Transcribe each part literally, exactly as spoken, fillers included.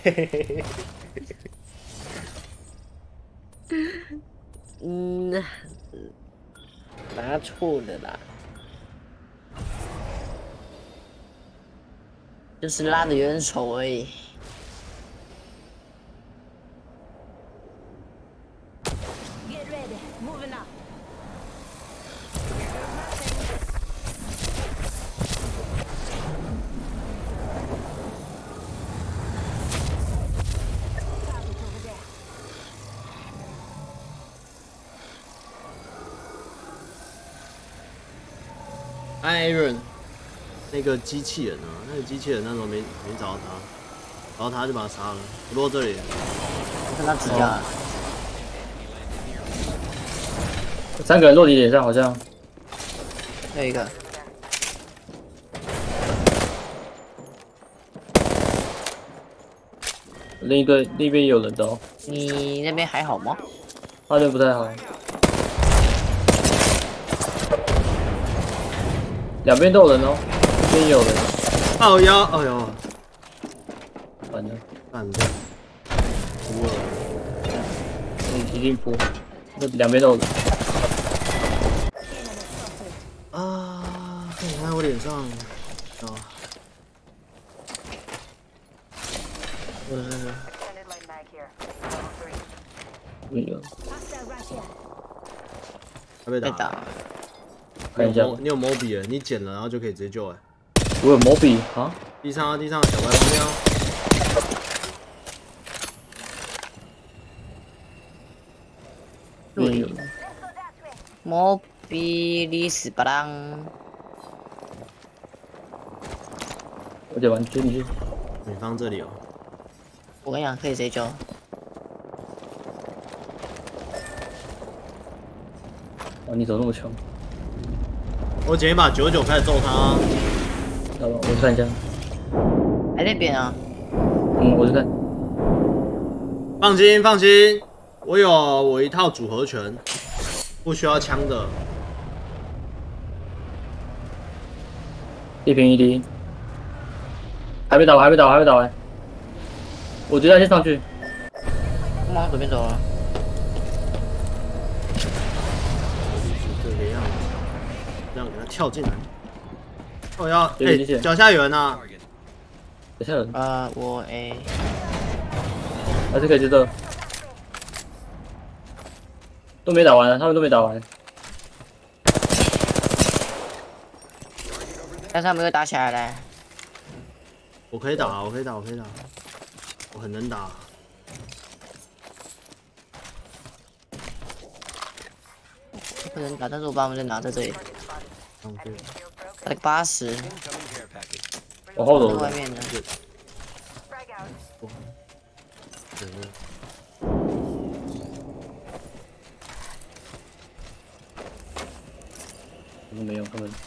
嗯，拿错了啦，就是拉的有点丑而已。 艾伦，那个机器人啊，那个机器人那时候没没找到他，然后他就把他杀了，不落这里。 我看他指甲。 三个人落地脸上好像。 还有一个。 另一队另一边也有人的哦。 你那边还好吗？ 那边不太好。两边都有人哦，这边也有人。 靠腰，哎呦， 完了， 干的，输了。 嗯，一定扑，那两边都有人。 啊！你看我脸上，啊！我是是。 没有。 他被打。 被打。 看一下， 你有毛笔了，你捡了然后就可以直接救哎。 我有毛笔啊！ 地上啊，地上小白旁边啊。 对。毛笔里死巴当。 我捡完追你去。 你放这里哦。 我跟你讲，可以直接救。 哦，你怎么那么强？ 我捡一把九九开始揍他、啊。 好吧，我去看一下。 还那边啊？ 嗯，我去看。 放心，放心，我有我一套组合拳，不需要枪的。 一平一滴。还没打完，还没打完，还没打完。我觉得先上去。 我往左边走了。 这个样子，这样给他跳进来。我要，哎、 欸， 脚下有人啊！ 脚下有人。 呃，我 A。 还是可以接受。都没打完，他们都没打完。 但是他们又打起来了。 我可以打，我可以打，我可以打，我很能打。 不能打，但是我把我们人拿在这里。 嗯，对。 他的八十。 我后头。 外面的。 嗯，没有，他们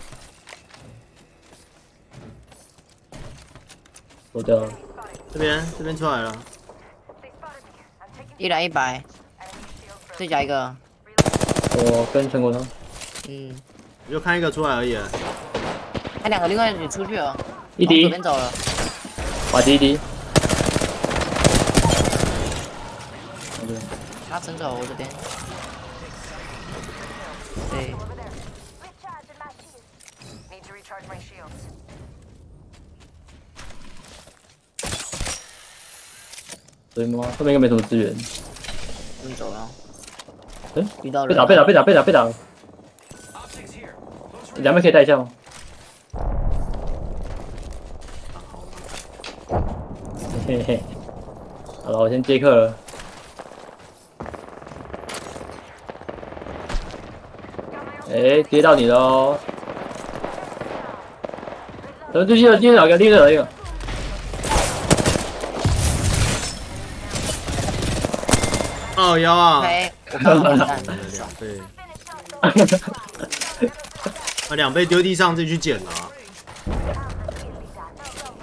走掉了。 这边，这边出来了。 一来一百，再加一个。 我跟陈国昌。 嗯。 我就看一个出来而已。 他两个另外也出去了。 一滴。 左边走了。 瓦迪一滴。 他整走我这边。对。 对吗？后面应该没什么资源。 你走了。 哎， 遇到被打被打被打被打被打。两边可以带一下吗？嘿嘿。好了，我先接客了。哎、欸，接到你喽！咱们继续继续哪个？另一个哪一个？ 哦腰啊！ 两倍，把两倍丢地上自己去捡了、啊。